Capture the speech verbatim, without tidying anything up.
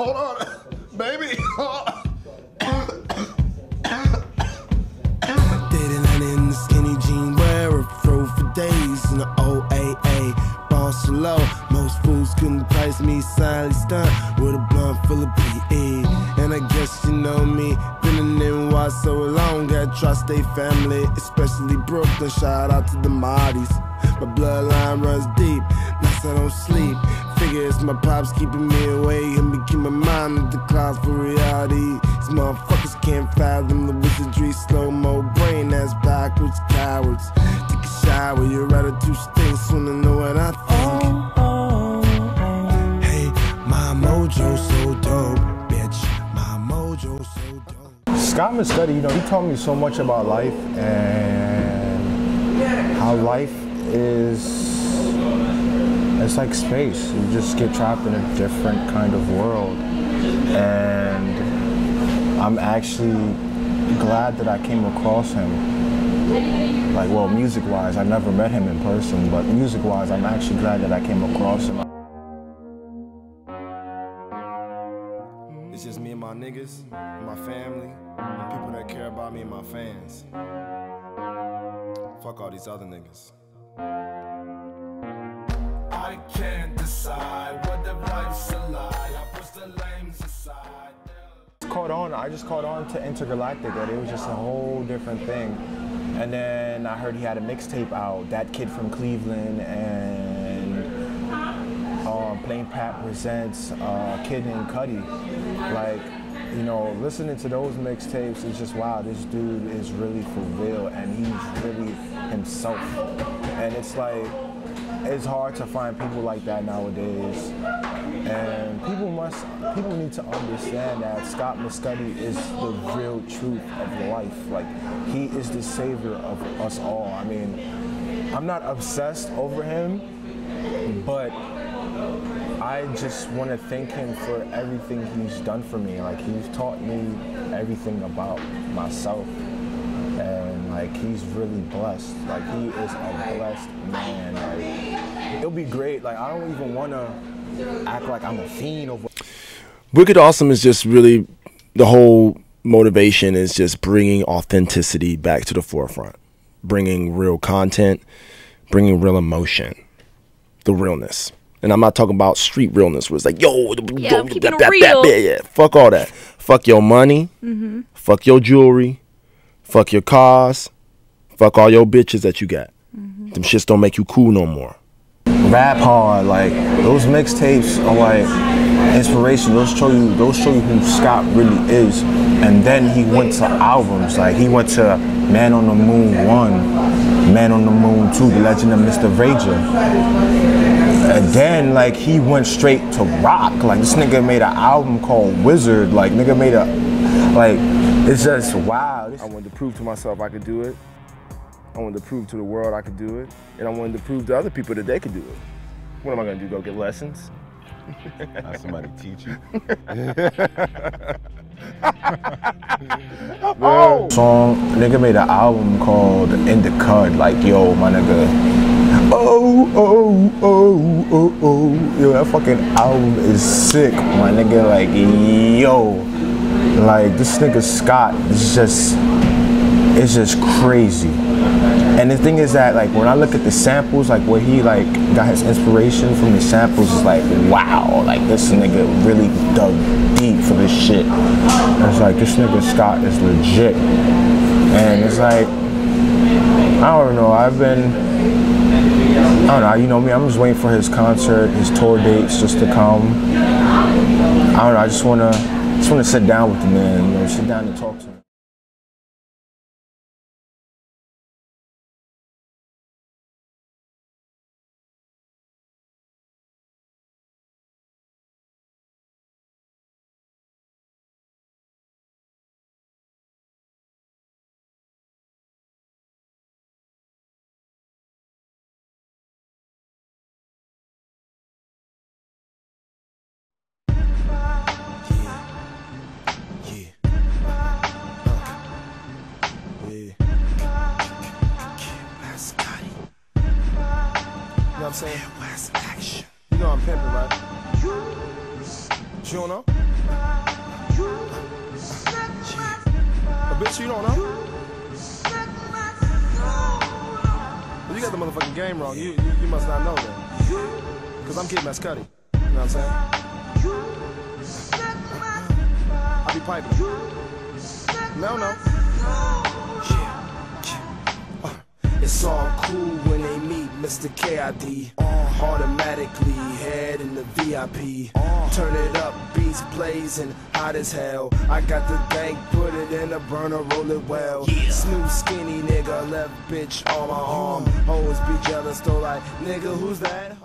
hold on, baby. Dating and in the skinny jean wearer, throw for days in the O A A. Boss so low, most fools couldn't price me. Silently stunned with a blunt full of P E. And I guess you know me, been in N Y so long, got trust they family, especially Brooklyn. Shout out to the Mahdi's. My bloodline runs deep, nights I don't sleep. Figure it's my pops keeping me away, and me keep my mind in the clouds for reality. These motherfuckers can't fathom the wizardry, slow-mo brain that's backwards, cowards. Take a shower, your attitude stinks, wanna know what I think. Oh, oh, oh. Hey, my mojo so dope, bitch. My mojo so dope. Scott Mescudi, you know, he taught me so much about life and how life is, it's like space. You just get trapped in a different kind of world. And I'm actually glad that I came across him. Like, well, music-wise, I never met him in person, but music-wise, I'm actually glad that I came across him. It's just me and my niggas, and my family, and people that care about me and my fans. Fuck all these other niggas. I can't decide what the life's a lie. I push the lanes aside. Caught on, I just caught on to Intergalactic, that it was just a whole different thing. And then I heard he had a mixtape out, That Kid from Cleveland, and uh, Plain Pat presents uh, Kid named Cudi. Like, you know, listening to those mixtapes is just, wow, this dude is really for real, and he's really himself. And it's like, it's hard to find people like that nowadays. And people must, people need to understand that Scott Mescudi is the real truth of life. Like, he is the savior of us all. I mean, I'm not obsessed over him, but I just want to thank him for everything he's done for me. Like, he's taught me everything about myself. And like, he's really blessed. Like, he is a blessed man. Like, it'll be great. Like, I don't even want to act like I'm a fiend over. Wicked Awesome is just really, the whole motivation is just bringing authenticity back to the forefront, bringing real content, bringing real emotion, the realness. And I'm not talking about street realness where it's like, yo, yeah, yo, keeping that, that, real. that, yeah, fuck all that. Fuck your money, Mm-hmm. fuck your jewelry, fuck your cars, fuck all your bitches that you got. Mm-hmm. Them shits don't make you cool no more. Rap hard, like, those mixtapes are like inspiration. Those show you, those show you who Scott really is. And then he went to albums, like he went to Man on the Moon one, Man on the Moon two, The Legend of Mister Rager. And then like he went straight to rock. Like, this nigga made an album called Wizard. Like, nigga made a, like, it's just wow. I wanted to prove to myself I could do it. I wanted to prove to the world I could do it. And I wanted to prove to other people that they could do it. What am I gonna do, go get lessons? Have somebody teach you. Oh! Song, nigga made an album called In the Cud. Like, yo, my nigga. Oh, oh, oh, oh, oh. Yo, that fucking album is sick, my nigga. Like, yo. Like, this nigga Scott is just, it's just crazy. And the thing is that, like, when I look at the samples, like, where he, like, got his inspiration from the samples, it's like, wow, like, this nigga really dug deep for this shit. And it's like, this nigga Scott is legit. And it's like, I don't know, I've been, I don't know, you know me, I'm just waiting for his concert, his tour dates just to come. I don't know, I just wanna, just wanna sit down with the man, you know, sit down and talk to him. You know what I'm saying? You know I'm pimping, right? You don't know? bet you don't know. You got the motherfucking game wrong. You, you, you must not know that. Because I'm Kid MesCudi. You know what I'm saying? I be piping. No, no. It's all cool when they meet Mister K I D. Automatically head in the V I P. Turn it up, beats blazing, hot as hell. I got the bank, put it in a burner, roll it well. Smooth skinny nigga, left bitch on my arm. Hoes be jealous, though like, nigga, who's that?